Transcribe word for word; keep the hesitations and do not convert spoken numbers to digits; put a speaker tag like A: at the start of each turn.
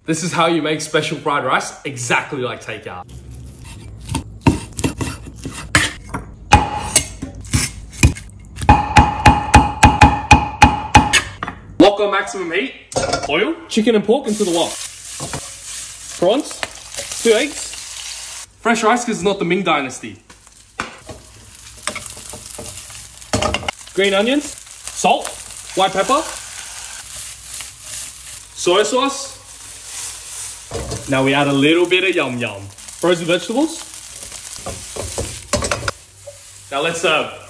A: This is how you make special fried rice, exactly like takeout. Wok on maximum heat. Oil. Chicken and pork into the wok. Prawns. Two eggs. Fresh rice because it's not the Ming Dynasty. Green onions. Salt. White pepper. Soy sauce. Now we add a little bit of yum yum. Frozen vegetables. Now let's serve.